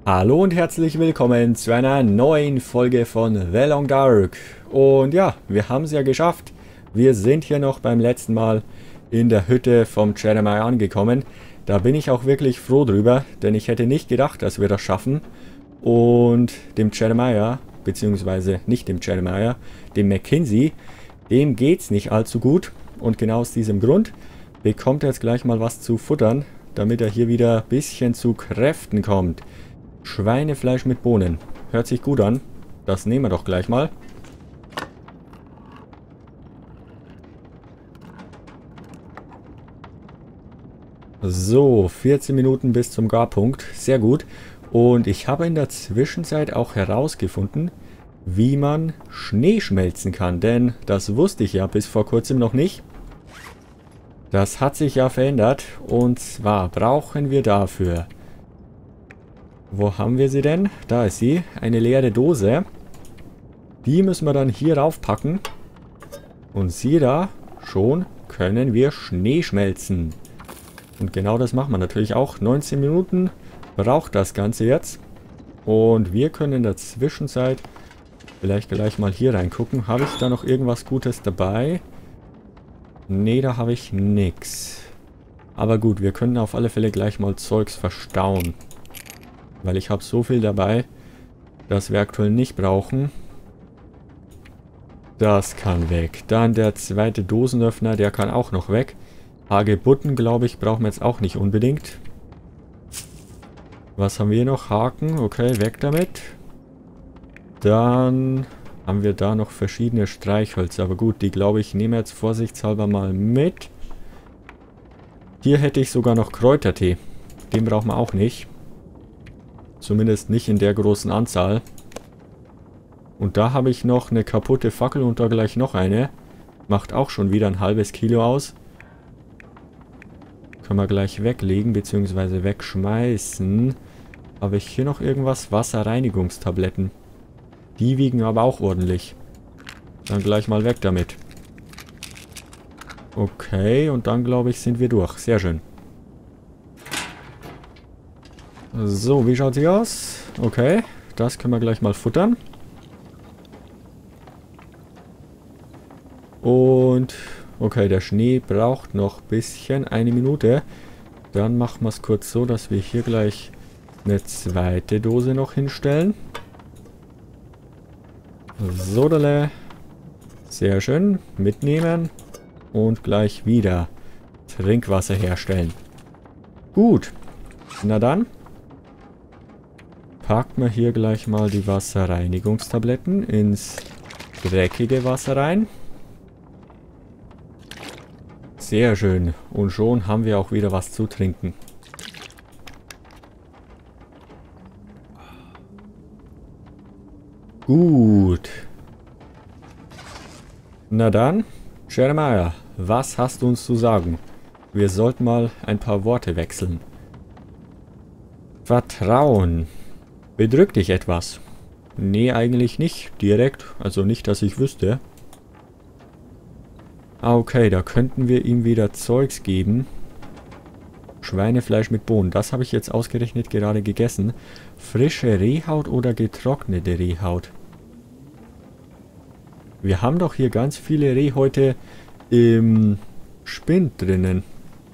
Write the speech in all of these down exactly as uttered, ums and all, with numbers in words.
Hallo und herzlich willkommen zu einer neuen Folge von The Long Dark. Und ja, wir haben es ja geschafft. Wir sind hier noch beim letzten Mal in der Hütte vom Jeremiah angekommen. Da bin ich auch wirklich froh drüber, denn ich hätte nicht gedacht, dass wir das schaffen. Und dem Jeremiah, beziehungsweise nicht dem Jeremiah, dem Mackenzie, dem geht's nicht allzu gut. Und genau aus diesem Grund bekommt er jetzt gleich mal was zu futtern, damit er hier wieder ein bisschen zu Kräften kommt. Schweinefleisch mit Bohnen. Hört sich gut an. Das nehmen wir doch gleich mal. So, vierzehn Minuten bis zum Garpunkt. Sehr gut. Und ich habe in der Zwischenzeit auch herausgefunden, wie man Schnee schmelzen kann. Denn das wusste ich ja bis vor kurzem noch nicht. Das hat sich ja verändert. Und zwar brauchen wir dafür... Wo haben wir sie denn? Da ist sie. Eine leere Dose. Die müssen wir dann hier raufpacken. Und siehe da, schon können wir Schnee schmelzen. Und genau das machen wir natürlich auch. neunzehn Minuten braucht das Ganze jetzt. Und wir können in der Zwischenzeit vielleicht gleich mal hier reingucken. Habe ich da noch irgendwas Gutes dabei? Nee, da habe ich nichts. Aber gut, wir können auf alle Fälle gleich mal Zeugs verstauen. Weil ich habe so viel dabei, das wir aktuell nicht brauchen. Das kann weg. Dann der zweite Dosenöffner, der kann auch noch weg. Hagebutten, glaube ich, brauchen wir jetzt auch nicht unbedingt. Was haben wir noch? Haken, okay, weg damit. Dann haben wir da noch verschiedene Streichhölzer. Aber gut, die glaube ich, nehmen wir jetzt vorsichtshalber mal mit. Hier hätte ich sogar noch Kräutertee. Den brauchen wir auch nicht. Zumindest nicht in der großen Anzahl. Und da habe ich noch eine kaputte Fackel und da gleich noch eine. Macht auch schon wieder ein halbes Kilo aus. Können wir gleich weglegen bzw. wegschmeißen. Habe ich hier noch irgendwas? Wasserreinigungstabletten. Die wiegen aber auch ordentlich. Dann gleich mal weg damit. Okay, und dann glaube ich sind wir durch. Sehr schön. So, wie schaut sie aus? Okay, das können wir gleich mal futtern. Und, okay, der Schnee braucht noch ein bisschen, eine Minute. Dann machen wir es kurz so, dass wir hier gleich eine zweite Dose noch hinstellen. Sodale. Sehr schön. Mitnehmen. Und gleich wieder Trinkwasser herstellen. Gut. Na dann. Packen wir hier gleich mal die Wasserreinigungstabletten ins dreckige Wasser rein. Sehr schön. Und schon haben wir auch wieder was zu trinken. Gut. Na dann, Jeremiah, was hast du uns zu sagen? Wir sollten mal ein paar Worte wechseln. Vertrauen. Bedrückt dich etwas? Nee, eigentlich nicht direkt. Also nicht, dass ich wüsste. Ah, okay, da könnten wir ihm wieder Zeugs geben. Schweinefleisch mit Bohnen. Das habe ich jetzt ausgerechnet gerade gegessen. Frische Rehhaut oder getrocknete Rehhaut? Wir haben doch hier ganz viele Rehhäute im Spind drinnen.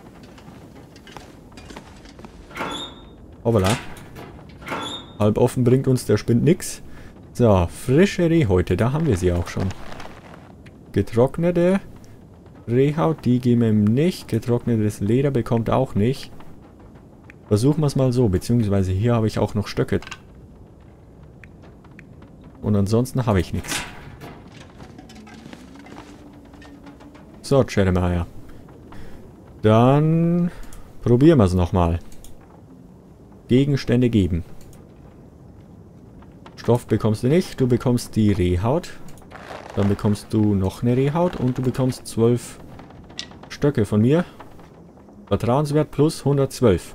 Hoppala. Halb offen bringt uns der Spind nix. So, frische Rehhäute, da haben wir sie auch schon. Getrocknete Rehhaut, die geben wir ihm nicht. Getrocknetes Leder bekommt auch nicht. Versuchen wir es mal so, beziehungsweise hier habe ich auch noch Stöcke. Und ansonsten habe ich nichts. So, Jeremiah. Dann probieren wir es nochmal. Gegenstände geben. Stoff bekommst du nicht, du bekommst die Rehhaut. Dann bekommst du noch eine Rehhaut und du bekommst zwölf Stöcke von mir. Vertrauenswert plus hundertzwölf.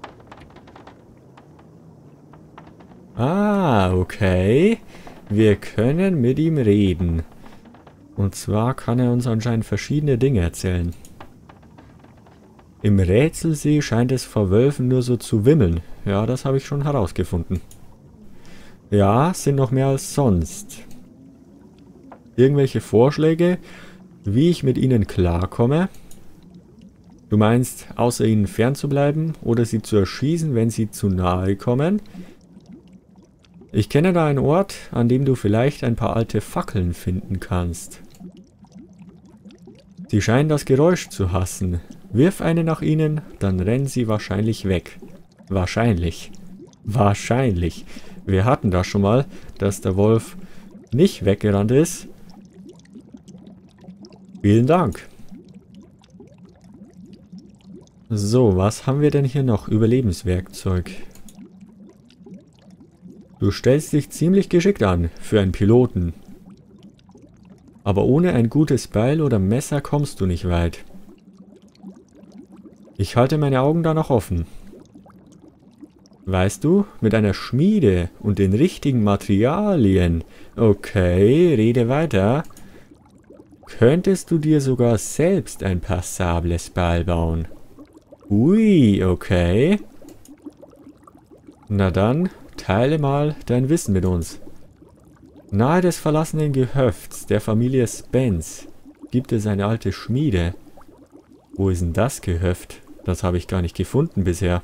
Ah, okay. Wir können mit ihm reden. Und zwar kann er uns anscheinend verschiedene Dinge erzählen. Im Rätselsee scheint es vor Wölfen nur so zu wimmeln. Ja, das habe ich schon herausgefunden. Ja, sind noch mehr als sonst. Irgendwelche Vorschläge, wie ich mit ihnen klarkomme? Du meinst, außer ihnen fernzubleiben oder sie zu erschießen, wenn sie zu nahe kommen? Ich kenne da einen Ort, an dem du vielleicht ein paar alte Fackeln finden kannst. Sie scheinen das Geräusch zu hassen. Wirf eine nach ihnen, dann rennen sie wahrscheinlich weg. Wahrscheinlich. Wahrscheinlich. Wir hatten das schon mal, dass der Wolf nicht weggerannt ist. Vielen Dank. So, was haben wir denn hier noch? Überlebenswerkzeug. Du stellst dich ziemlich geschickt an für einen Piloten. Aber ohne ein gutes Beil oder Messer kommst du nicht weit. Ich halte meine Augen da noch offen. Weißt du, mit einer Schmiede und den richtigen Materialien, okay, rede weiter, könntest du dir sogar selbst ein passables Beil bauen. Ui, okay. Na dann, teile mal dein Wissen mit uns. Nahe des verlassenen Gehöfts der Familie Spence gibt es eine alte Schmiede. Wo ist denn das Gehöft? Das habe ich gar nicht gefunden bisher.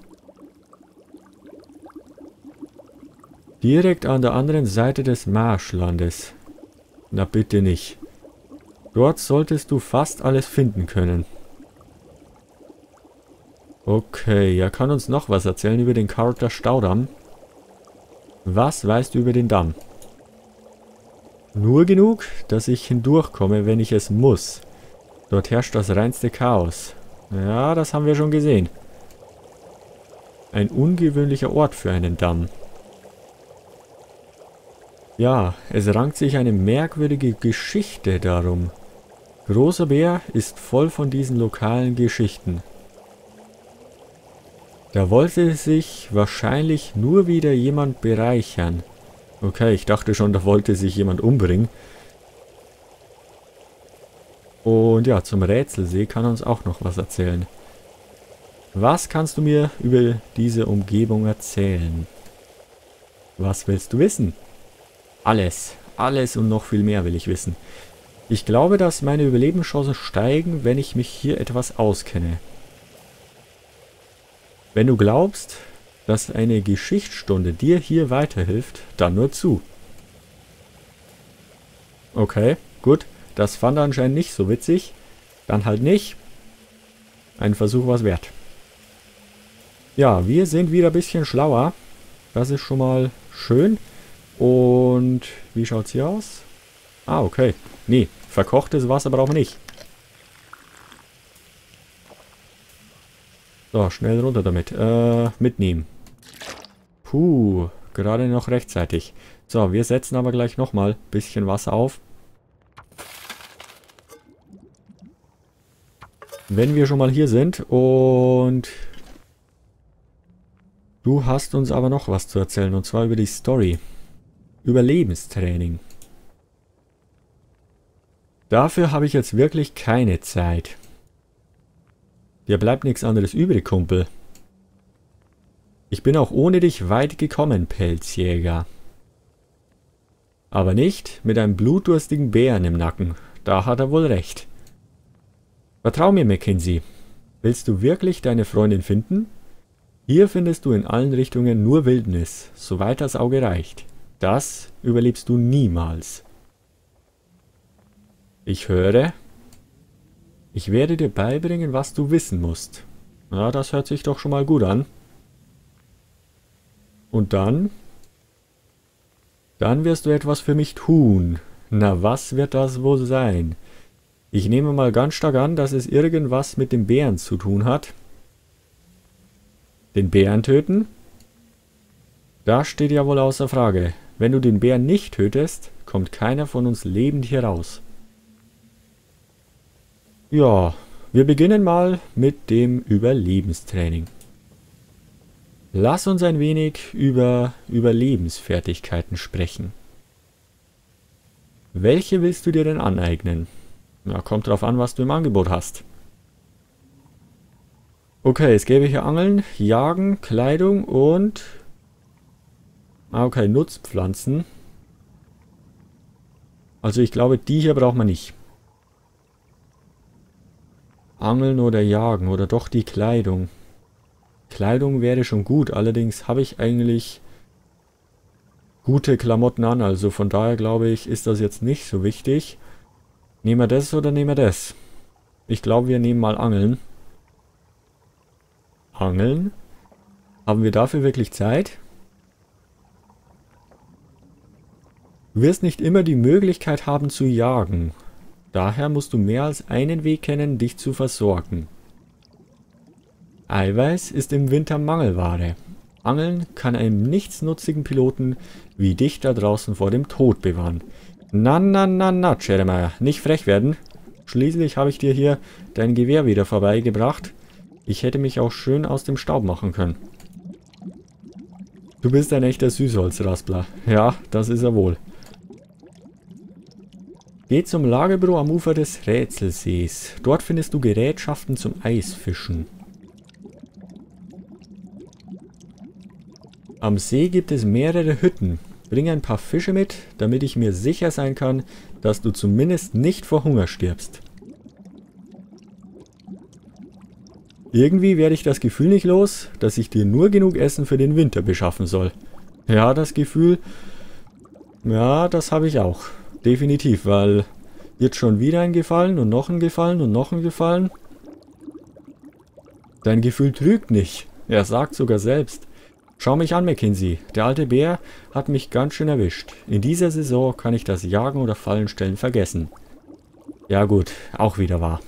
Direkt an der anderen Seite des Marschlandes. Na bitte nicht. Dort solltest du fast alles finden können. Okay, er kann uns noch was erzählen über den Carter Staudamm. Was weißt du über den Damm? Nur genug, dass ich hindurchkomme, wenn ich es muss. Dort herrscht das reinste Chaos. Ja, das haben wir schon gesehen. Ein ungewöhnlicher Ort für einen Damm. Ja, es rankt sich eine merkwürdige Geschichte darum. Großer Bär ist voll von diesen lokalen Geschichten. Da wollte sich wahrscheinlich nur wieder jemand bereichern. Okay, ich dachte schon, da wollte sich jemand umbringen. Und ja, zum Rätselsee kann uns auch noch was erzählen. Was kannst du mir über diese Umgebung erzählen? Was willst du wissen? Alles, alles und noch viel mehr will ich wissen. Ich glaube, dass meine Überlebenschancen steigen, wenn ich mich hier etwas auskenne. Wenn du glaubst, dass eine Geschichtsstunde dir hier weiterhilft, dann nur zu. Okay, gut. Das fand er anscheinend nicht so witzig. Dann halt nicht. Ein Versuch war's wert. Ja, wir sind wieder ein bisschen schlauer. Das ist schon mal schön. Und wie schaut's hier aus? Ah, okay. Nee, verkochtes Wasser brauchen wir nicht. So, schnell runter damit. Äh, mitnehmen. Puh, gerade noch rechtzeitig. So, wir setzen aber gleich nochmal ein bisschen Wasser auf. Wenn wir schon mal hier sind und du hast uns aber noch was zu erzählen und zwar über die Story. Überlebenstraining. Dafür habe ich jetzt wirklich keine Zeit. Dir bleibt nichts anderes übrig, Kumpel. Ich bin auch ohne dich weit gekommen, Pelzjäger. Aber nicht mit einem blutdurstigen Bären im Nacken. Da hat er wohl recht. Vertrau mir, Mackenzie. Willst du wirklich deine Freundin finden? Hier findest du in allen Richtungen nur Wildnis, soweit das Auge reicht. Das überlebst du niemals. Ich höre. Ich werde dir beibringen, was du wissen musst. Na, das hört sich doch schon mal gut an. Und dann? Dann wirst du etwas für mich tun. Na, was wird das wohl sein? Ich nehme mal ganz stark an, dass es irgendwas mit dem Bären zu tun hat. Den Bären töten? Das steht ja wohl außer Frage. Wenn du den Bären nicht tötest, kommt keiner von uns lebend hier raus. Ja, wir beginnen mal mit dem Überlebenstraining. Lass uns ein wenig über Überlebensfertigkeiten sprechen. Welche willst du dir denn aneignen? Na, kommt drauf an, was du im Angebot hast. Okay, es gäbe hier Angeln, Jagen, Kleidung und... Ah, okay, Nutzpflanzen. Also ich glaube, die hier braucht man nicht. Angeln oder Jagen oder doch die Kleidung. Kleidung wäre schon gut, allerdings habe ich eigentlich gute Klamotten an, also von daher glaube ich, ist das jetzt nicht so wichtig. Nehmen wir das oder nehmen wir das? Ich glaube, wir nehmen mal Angeln. Angeln? Haben wir dafür wirklich Zeit? Du wirst nicht immer die Möglichkeit haben zu jagen. Daher musst du mehr als einen Weg kennen, dich zu versorgen. Eiweiß ist im Winter Mangelware. Angeln kann einem nichtsnutzigen Piloten wie dich da draußen vor dem Tod bewahren. Na, na, na, na, Jeremiah, nicht frech werden. Schließlich habe ich dir hier dein Gewehr wieder vorbeigebracht. Ich hätte mich auch schön aus dem Staub machen können. Du bist ein echter Süßholzraspler. Ja, das ist er wohl. Geh zum Lagerbüro am Ufer des Rätselsees. Dort findest du Gerätschaften zum Eisfischen. Am See gibt es mehrere Hütten. Bring ein paar Fische mit, damit ich mir sicher sein kann, dass du zumindest nicht vor Hunger stirbst. Irgendwie werde ich das Gefühl nicht los, dass ich dir nur genug Essen für den Winter beschaffen soll. Ja, das Gefühl, ja, das habe ich auch. Definitiv, weil jetzt schon wieder ein Gefallen und noch ein Gefallen und noch ein Gefallen. Dein Gefühl trügt nicht. Er sagt sogar selbst. Schau mich an, Mackenzie. Der alte Bär hat mich ganz schön erwischt. In dieser Saison kann ich das Jagen oder Fallenstellen vergessen. Ja gut, auch wieder wahr.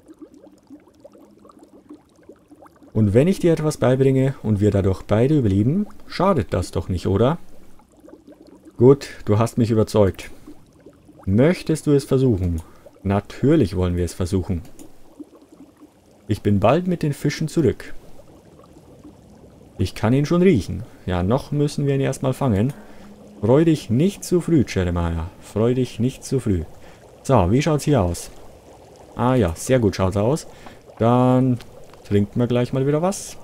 Und wenn ich dir etwas beibringe und wir dadurch beide überleben, schadet das doch nicht, oder? Gut, du hast mich überzeugt. Möchtest du es versuchen? Natürlich wollen wir es versuchen. Ich bin bald mit den Fischen zurück. Ich kann ihn schon riechen. Ja, noch müssen wir ihn erstmal fangen. Freu dich nicht zu früh, Jeremiah. Freu dich nicht zu früh. So, wie schaut's hier aus? Ah ja, sehr gut schaut's aus. Dann trinken wir gleich mal wieder was.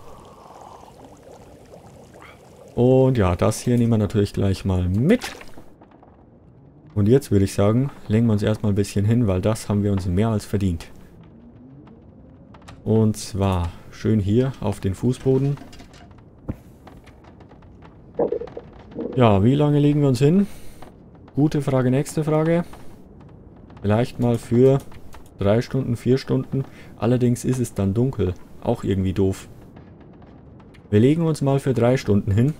Und ja, das hier nehmen wir natürlich gleich mal mit. Und jetzt würde ich sagen, legen wir uns erstmal ein bisschen hin, weil das haben wir uns mehr als verdient. Und zwar schön hier auf den Fußboden. Ja, wie lange legen wir uns hin? Gute Frage, nächste Frage. Vielleicht mal für drei Stunden, vier Stunden. Allerdings ist es dann dunkel. Auch irgendwie doof. Wir legen uns mal für drei Stunden hin.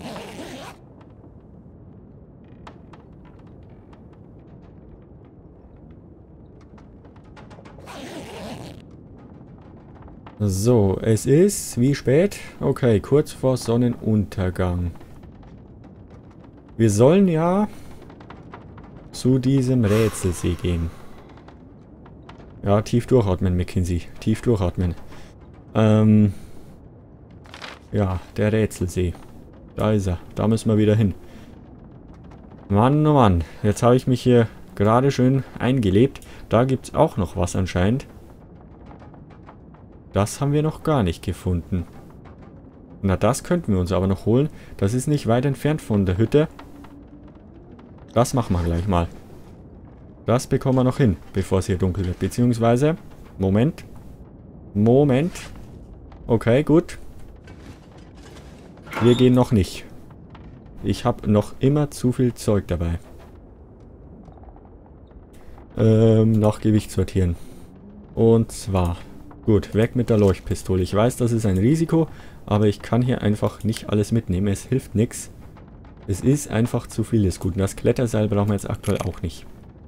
So, es ist, wie spät? Okay, kurz vor Sonnenuntergang. Wir sollen ja zu diesem Rätselsee gehen. Ja, tief durchatmen, Mackenzie. Tief durchatmen. Ähm. Ja, der Rätselsee. Da ist er. Da müssen wir wieder hin. Mann, oh Mann. Jetzt habe ich mich hier gerade schön eingelebt. Da gibt es auch noch was anscheinend. Das haben wir noch gar nicht gefunden. Na, das könnten wir uns aber noch holen. Das ist nicht weit entfernt von der Hütte. Das machen wir gleich mal. Das bekommen wir noch hin, bevor es hier dunkel wird. Beziehungsweise, Moment. Moment. Okay, gut. Wir gehen noch nicht. Ich habe noch immer zu viel Zeug dabei. Ähm, nach Gewicht sortieren. Und zwar... Gut, weg mit der Leuchtpistole. Ich weiß, das ist ein Risiko, aber ich kann hier einfach nicht alles mitnehmen. Es hilft nichts. Es ist einfach zu viel des Guten. Das Kletterseil brauchen wir jetzt aktuell auch nicht.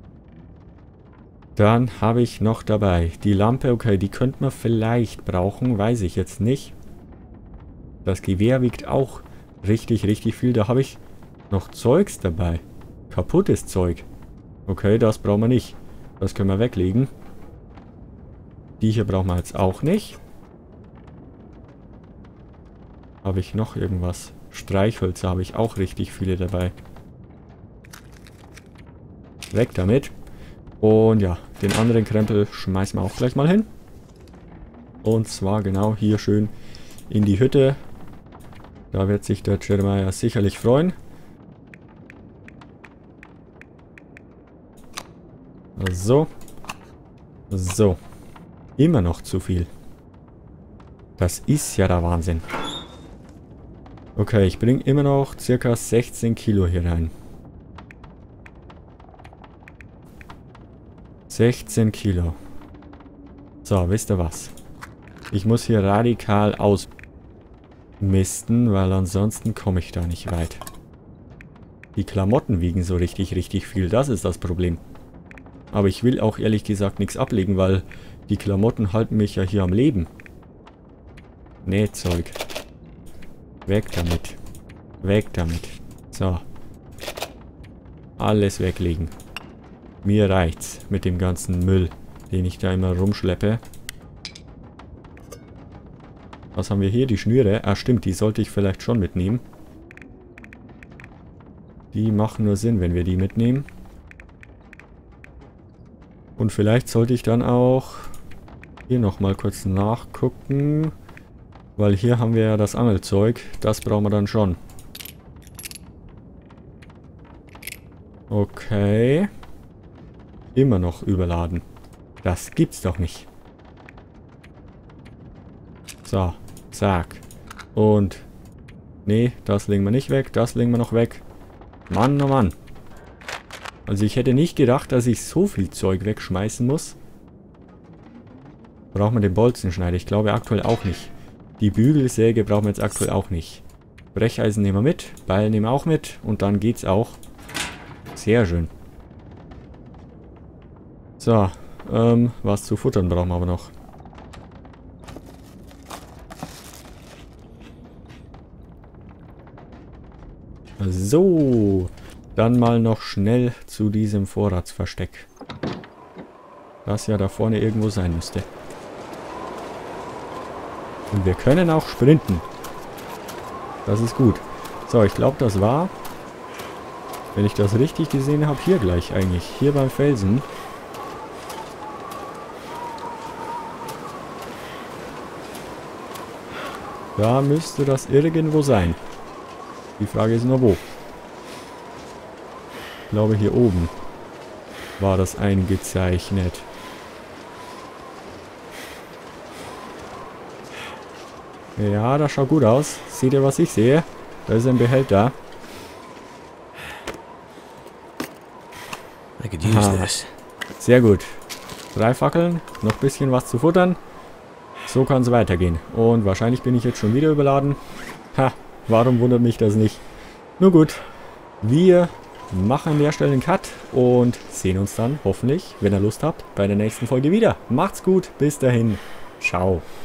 Dann habe ich noch dabei die Lampe. Okay, die könnte man vielleicht brauchen. Weiß ich jetzt nicht. Das Gewehr wiegt auch richtig, richtig viel. Da habe ich noch Zeugs dabei. Kaputtes Zeug. Okay, das brauchen wir nicht. Das können wir weglegen. Die hier brauchen wir jetzt auch nicht. Habe ich noch irgendwas? Streichhölzer habe ich auch richtig viele dabei. Weg damit. Und ja, den anderen Krempel schmeißen wir auch gleich mal hin. Und zwar genau hier schön in die Hütte. Da wird sich der Jeremiah sicherlich freuen. So. So. Immer noch zu viel. Das ist ja der Wahnsinn. Okay, ich bringe immer noch circa sechzehn Kilo hier rein. sechzehn Kilo. So, wisst ihr was? Ich muss hier radikal ausmisten, weil ansonsten komme ich da nicht weit. Die Klamotten wiegen so richtig, richtig viel. Das ist das Problem. Aber ich will auch ehrlich gesagt nichts ablegen, weil die Klamotten halten mich ja hier am Leben. Nee, Zeug. Weg damit. Weg damit. So. Alles weglegen. Mir reicht's mit dem ganzen Müll, den ich da immer rumschleppe. Was haben wir hier? Die Schnüre. Ah, stimmt, die sollte ich vielleicht schon mitnehmen. Die machen nur Sinn, wenn wir die mitnehmen. Und vielleicht sollte ich dann auch hier nochmal kurz nachgucken. Weil hier haben wir ja das Angelzeug. Das brauchen wir dann schon. Okay. Immer noch überladen. Das gibt's doch nicht. So. Zack. Und. Nee, das legen wir nicht weg. Das legen wir noch weg. Mann, oh Mann. Also ich hätte nicht gedacht, dass ich so viel Zeug wegschmeißen muss. Brauchen wir den Bolzenschneider? Ich glaube aktuell auch nicht. Die Bügelsäge brauchen wir jetzt aktuell auch nicht. Brecheisen nehmen wir mit. Beil nehmen wir auch mit. Und dann geht's auch. Sehr schön. So. Ähm, was zu futtern brauchen wir aber noch. So. Dann mal noch schnell zu diesem Vorratsversteck. Das ja da vorne irgendwo sein müsste. Und wir können auch sprinten. Das ist gut. So, ich glaube, das war, wenn ich das richtig gesehen habe, hier gleich eigentlich. Hier beim Felsen. Da müsste das irgendwo sein. Die Frage ist nur wo. Ich glaube, hier oben war das eingezeichnet. Ja, das schaut gut aus. Seht ihr, was ich sehe? Da ist ein Behälter. Ah, sehr gut. Drei Fackeln, noch ein bisschen was zu futtern. So kann es weitergehen. Und wahrscheinlich bin ich jetzt schon wieder überladen. Ha, warum wundert mich das nicht? Nur gut, wir machen an der Stelle einen Cut und sehen uns dann hoffentlich, wenn ihr Lust habt, bei der nächsten Folge wieder. Macht's gut, bis dahin. Ciao.